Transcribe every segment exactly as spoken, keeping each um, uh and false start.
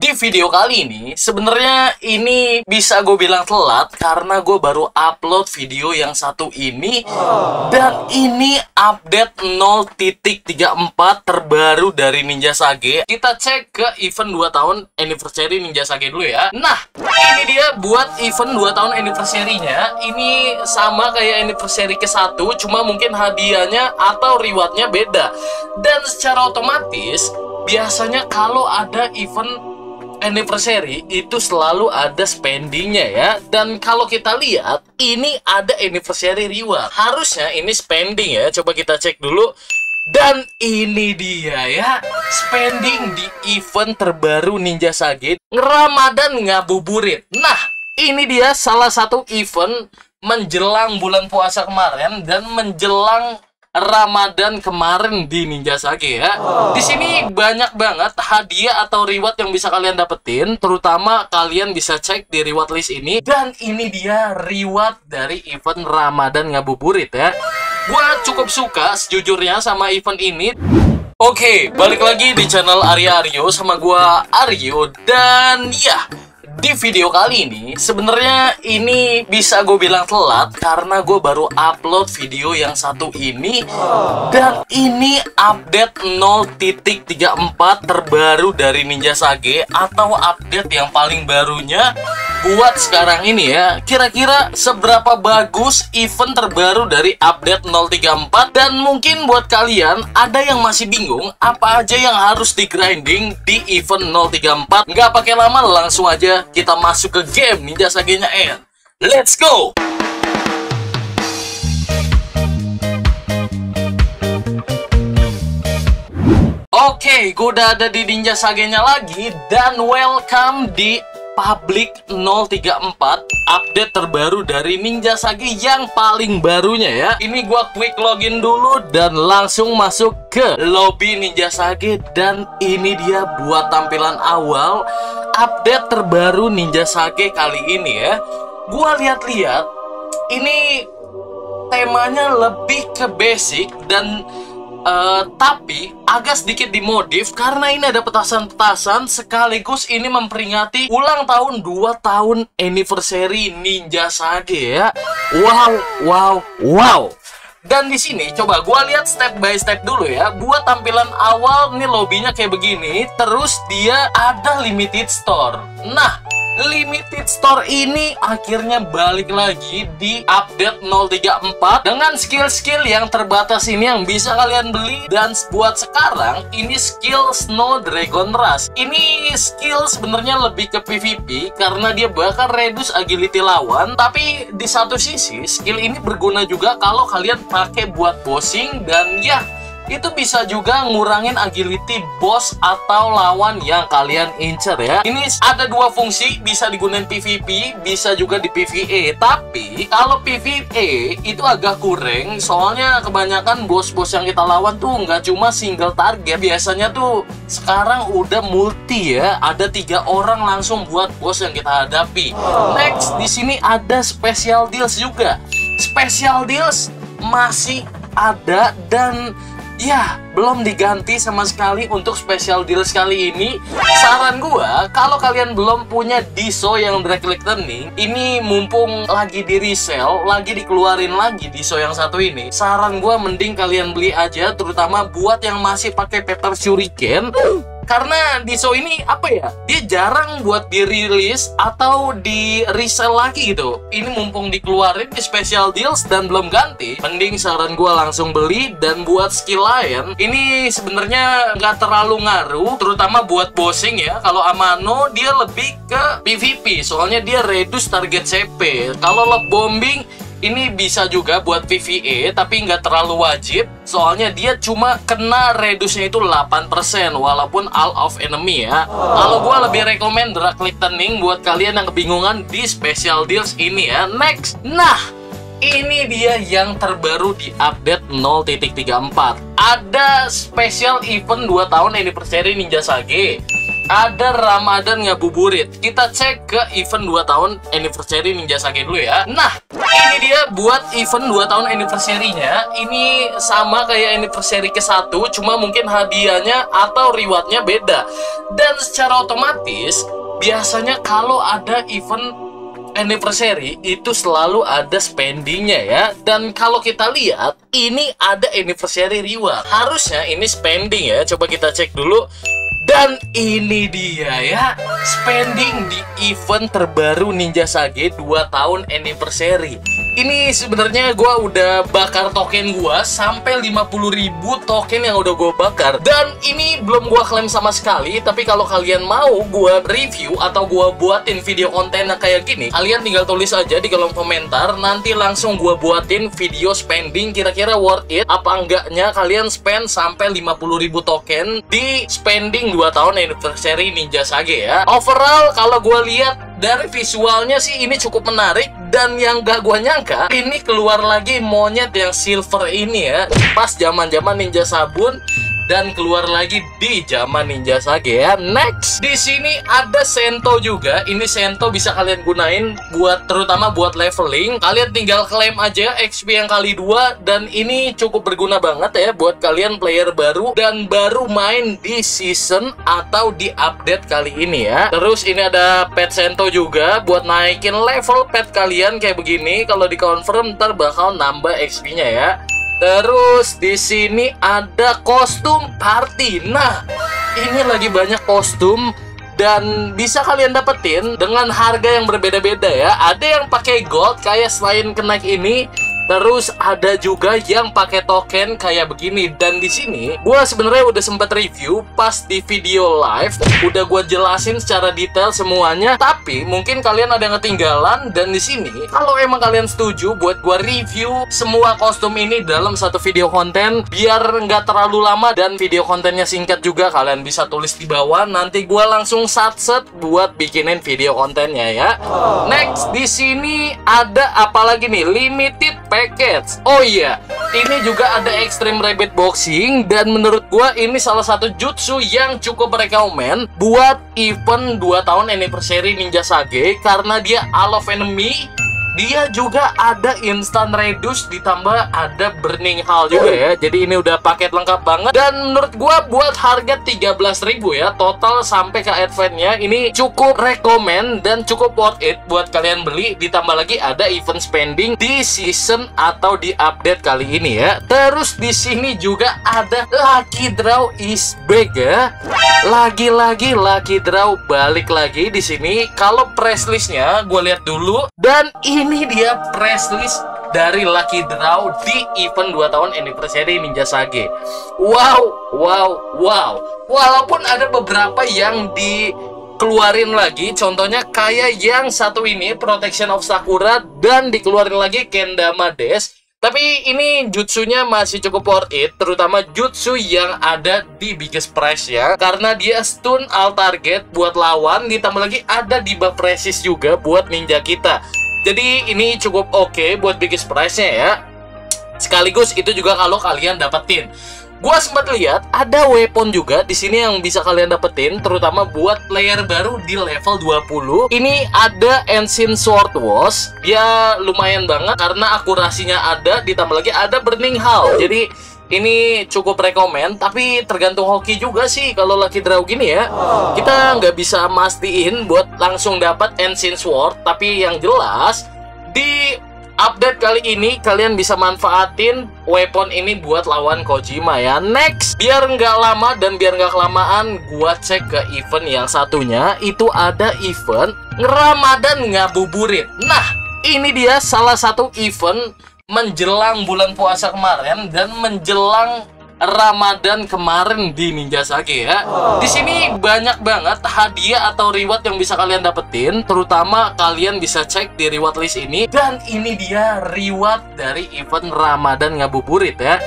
Di video kali ini, sebenarnya ini bisa gue bilang telat karena gue baru upload video yang satu ini. Dan ini update nol titik tiga empat terbaru dari Ninja Sage. Kita cek ke event dua tahun anniversary Ninja Sage dulu ya. Nah, ini dia buat event dua tahun anniversary-nya. Ini sama kayak anniversary ke satu, cuma mungkin hadiahnya atau rewardnya beda. Dan secara otomatis, biasanya kalau ada event anniversary itu selalu ada spendingnya ya. Dan kalau kita lihat ini ada anniversary reward, harusnya ini spending ya. Coba kita cek dulu. Dan ini dia ya, spending di event terbaru Ninja Sage Ramadan Ngabuburit. Nah, ini dia salah satu event menjelang bulan puasa kemarin dan menjelang Ramadan kemarin di Ninja Sage ya. Di sini banyak banget hadiah atau reward yang bisa kalian dapetin, terutama kalian bisa cek di reward list ini. Dan ini dia reward dari event Ramadan Ngabuburit ya. Gua cukup suka sejujurnya sama event ini. Oke, balik lagi di channel Arya Aryo sama gua Aryo. Dan ya, di video kali ini, sebenarnya ini bisa gue bilang telat karena gue baru upload video yang satu ini. Dan ini update nol titik tiga empat terbaru dari Ninja Sage, atau update yang paling barunya buat sekarang ini ya. Kira-kira seberapa bagus event terbaru dari update nol tiga empat? Dan mungkin buat kalian ada yang masih bingung apa aja yang harus di grinding di event nol tiga empat. Nggak pakai lama, langsung aja kita masuk ke game Ninja Sage-nya N. Let's go! Oke, gue udah ada di Ninja Sage-nya lagi. Dan welcome di Public nol tiga empat, update terbaru dari Ninja Sage yang paling barunya ya. Ini gua quick login dulu dan langsung masuk ke lobby Ninja Sage. Dan ini dia buat tampilan awal update terbaru Ninja Sage kali ini ya. Gua lihat-lihat ini temanya lebih ke basic dan Uh, tapi agak sedikit dimodif karena ini ada petasan-petasan, sekaligus ini memperingati ulang tahun dua tahun anniversary Ninja Sage ya. Wow, wow, wow. Dan di sini coba gua lihat step by step dulu ya. Buat tampilan awal nih, lobbynya kayak begini. Terus dia ada limited store. Nah, limited store ini akhirnya balik lagi di update nol tiga empat dengan skill-skill yang terbatas ini yang bisa kalian beli. Dan buat sekarang ini skill Snow Dragon Rush. Ini skill sebenarnya lebih ke PvP karena dia bakal reduce agility lawan. Tapi di satu sisi skill ini berguna juga kalau kalian pakai buat bossing. Dan ya, itu bisa juga ngurangin agility boss atau lawan yang kalian incer ya. Ini ada dua fungsi, bisa digunain PvP, bisa juga di PvE. Tapi kalau PvE itu agak kurang, soalnya kebanyakan bos-bos yang kita lawan tuh nggak cuma single target. Biasanya tuh sekarang udah multi ya, ada tiga orang langsung buat bos yang kita hadapi. Next, di sini ada special deals juga. Special deals masih ada dan ya, belum diganti sama sekali untuk special deals kali ini. Saran gua, kalau kalian belum punya Diso yang direct lightning, ini mumpung lagi di resell, lagi dikeluarin lagi Diso yang satu ini, saran gua mending kalian beli aja, terutama buat yang masih pakai Pepper Shuriken. Karena Diso ini apa ya, dia jarang buat dirilis atau di resell lagi gitu. Ini mumpung dikeluarin di special deals dan belum ganti, mending saran gua langsung beli. Dan buat skill lain, ini sebenarnya nggak terlalu ngaruh, terutama buat bossing ya. Kalau Amano dia lebih ke PvP, soalnya dia reduce target C P. Kalau love bombing ini bisa juga buat PvE, tapi nggak terlalu wajib, soalnya dia cuma kena reduce-nya itu delapan persen walaupun all of enemy ya. Kalau gua lebih rekomend drag lightning buat kalian yang kebingungan di special deals ini ya. Next, nah ini dia yang terbaru di update nol titik tiga empat. Ada special event dua tahun anniversary Ninja Sage. ada Ramadan Ngabuburit. Kita cek ke event dua tahun anniversary Ninja Sage dulu ya. Nah, ini dia buat event dua tahun anniversary-nya. Ini sama kayak anniversary ke satu, cuma mungkin hadiahnya atau rewardnya beda. Dan secara otomatis, biasanya kalau ada event anniversary itu selalu ada spendingnya ya. Dan kalau kita lihat, ini ada anniversary reward. Harusnya ini spending ya. Coba kita cek dulu. Dan ini dia ya, spending di event terbaru Ninja Sage dua tahun anniversary. Ini sebenarnya gue udah bakar token gue sampai lima puluh ribu token yang udah gue bakar. Dan ini belum gue klaim sama sekali. Tapi kalau kalian mau gue review atau gue buatin video konten kayak gini, kalian tinggal tulis aja di kolom komentar. Nanti langsung gue buatin video spending kira-kira worth it apa enggaknya kalian spend sampai lima puluh ribu token di spending dua tahun anniversary Ninja Sage ya. Overall kalau gue lihat dari visualnya sih ini cukup menarik. Dan yang gak gue nyangka, ini keluar lagi monyet yang silver ini ya, pas zaman-zaman Ninja Sabun. Dan keluar lagi di zaman Ninja Sage ya. Next, di sini ada Sento juga. Ini Sento bisa kalian gunain buat terutama buat leveling. Kalian tinggal klaim aja X P yang kali dua. Dan ini cukup berguna banget ya buat kalian player baru dan baru main di season atau di update kali ini ya. Terus ini ada pet Sento juga buat naikin level pet kalian kayak begini. Kalau di confirm ntar bakal nambah X P-nya ya. Terus di sini ada kostum party. Nah, ini lagi banyak kostum dan bisa kalian dapetin dengan harga yang berbeda-beda ya. Ada yang pakai gold kayak selain kenaik ini. Terus ada juga yang pakai token kayak begini. Dan di sini gua sebenarnya udah sempat review pas di video live, udah gua jelasin secara detail semuanya. Tapi mungkin kalian ada yang ketinggalan. Dan di sini kalau emang kalian setuju buat gua review semua kostum ini dalam satu video konten biar nggak terlalu lama dan video kontennya singkat juga, kalian bisa tulis di bawah. Nanti gua langsung satset buat bikinin video kontennya ya. Next, di sini ada apa lagi nih? Limited package. Oh iya, ini juga ada Extreme Rabbit Boxing. Dan menurut gua ini salah satu jutsu yang cukup rekomen buat event dua tahun anniversary Ninja Sage. Karena dia All of Enemy, dia juga ada instant reduce ditambah ada burning hall juga ya. Jadi ini udah paket lengkap banget. Dan menurut gua buat harga tiga belas ribu ya total sampai ke advance-nya, ini cukup rekomen dan cukup worth it buat kalian beli. Ditambah lagi ada event spending di season atau di update kali ini ya. Terus di sini juga ada Lucky Draw is back ya. Lagi-lagi Lucky Draw balik lagi di sini. Kalau press list-nya gue lihat dulu, dan ini dia press list dari Lucky Draw di event dua tahun anniversary Ninja Sage. Wow, wow, wow. Walaupun ada beberapa yang dikeluarin lagi, contohnya kayak yang satu ini Protection of Sakura, dan dikeluarin lagi Kendama Dash. Tapi ini jutsunya masih cukup worth it, terutama jutsu yang ada di Biggest Prize ya. Karena dia stun all target buat lawan, ditambah lagi ada debuff resist juga buat ninja kita. Jadi ini cukup oke okay buat Biggest Prize-nya ya. Sekaligus itu juga kalau kalian dapetin. Gua sempat lihat ada weapon juga di sini yang bisa kalian dapetin, terutama buat player baru di level dua puluh. Ini ada Ancient Sword Wash. Dia lumayan banget karena akurasinya ada, ditambah lagi ada Burning Hall. Jadi ini cukup rekomen, tapi tergantung hoki juga sih kalau Lucky Draw gini ya. Kita nggak bisa mastiin buat langsung dapat Ancient Sword, tapi yang jelas di update kali ini kalian bisa manfaatin weapon ini buat lawan Kojima ya. Next, biar nggak lama dan biar nggak kelamaan, gua cek ke event yang satunya. Itu ada event Ramadan Ngabuburit. Nah, ini dia salah satu event menjelang bulan puasa kemarin dan menjelang Ramadan kemarin di Ninja Sage ya. Di sini banyak banget hadiah atau reward yang bisa kalian dapetin, terutama kalian bisa cek di reward list ini. Dan ini dia reward dari event Ramadan Ngabuburit ya.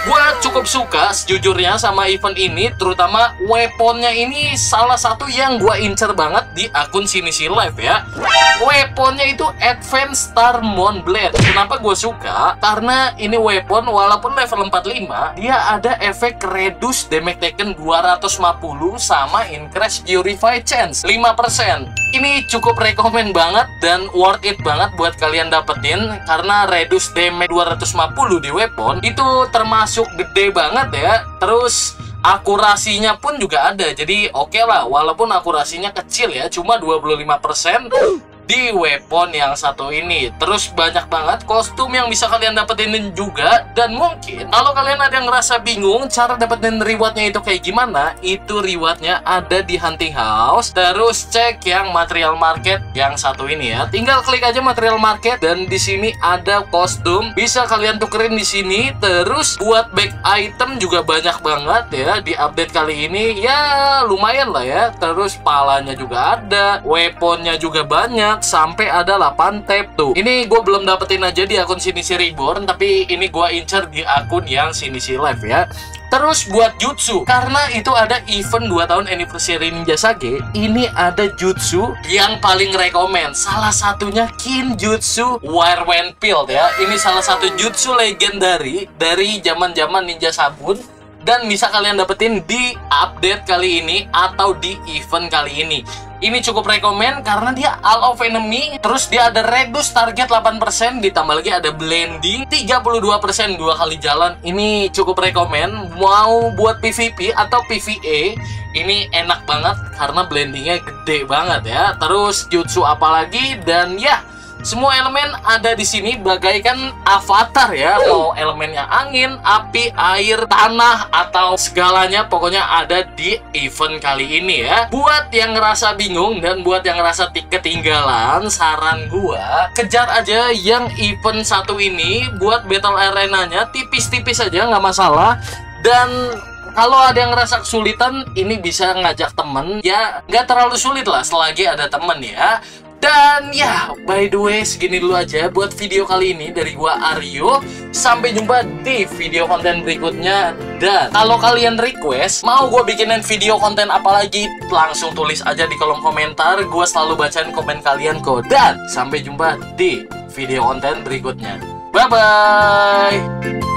Gua cukup suka sejujurnya sama event ini, terutama weaponnya ini salah satu yang gua incer banget di akun Sinisi Live ya. Weaponnya itu Advanced Star Moon Blade. Kenapa gue suka? Karena ini weapon walaupun level empat puluh lima, dia ada efek reduce damage taken dua ratus lima puluh sama increase purify chance lima persen. Ini cukup rekomen banget dan worth it banget buat kalian dapetin, karena reduce damage dua ratus lima puluh di weapon itu termasuk gede banget ya. Terus akurasinya pun juga ada, jadi oke okay lah, walaupun akurasinya kecil ya, cuma dua puluh lima persen di weapon yang satu ini. Terus banyak banget kostum yang bisa kalian dapetin juga. Dan mungkin kalau kalian ada yang ngerasa bingung cara dapetin rewardnya itu kayak gimana, itu rewardnya ada di Hunting House. Terus cek yang material market yang satu ini ya. Tinggal klik aja material market dan di sini ada kostum bisa kalian tukerin di sini. Terus buat back item juga banyak banget ya di update kali ini. Ya lumayan lah ya. Terus palanya juga ada, weaponnya juga banyak, sampai ada delapan tab tuh. Ini gue belum dapetin aja di akun Sinisi Reborn, tapi ini gue incer di akun yang Sinisi Live ya. Terus buat jutsu, karena itu ada event dua tahun anniversary Ninja Sage, ini ada jutsu yang paling rekomen. Salah satunya Kinjutsu Whirlwind Field ya. Ini salah satu jutsu legendary dari zaman-zaman Ninja Sabun, dan bisa kalian dapetin di update kali ini atau di event kali ini. Ini cukup rekomen karena dia all of enemy, terus dia ada reduce target delapan persen, ditambah lagi ada blending tiga puluh dua persen dua kali jalan. Ini cukup rekomen, mau buat P V P atau P V E, ini enak banget karena blendingnya gede banget ya. Terus jutsu apalagi, dan ya semua elemen ada di sini bagaikan avatar ya. Mau elemennya angin, api, air, tanah, atau segalanya pokoknya ada di event kali ini ya. Buat yang ngerasa bingung dan buat yang ngerasa ketinggalan, saran gua kejar aja yang event satu ini. Buat battle arenanya tipis-tipis aja, nggak masalah. Dan kalau ada yang ngerasa kesulitan, ini bisa ngajak temen ya, nggak terlalu sulit lah selagi ada temen ya. Dan ya, by the way, segini dulu aja buat video kali ini dari gua Aryo. Sampai jumpa di video konten berikutnya. Dan kalau kalian request mau gua bikinin video konten apa lagi, langsung tulis aja di kolom komentar. Gua selalu bacain komen kalian kok. Dan sampai jumpa di video konten berikutnya. Bye-bye.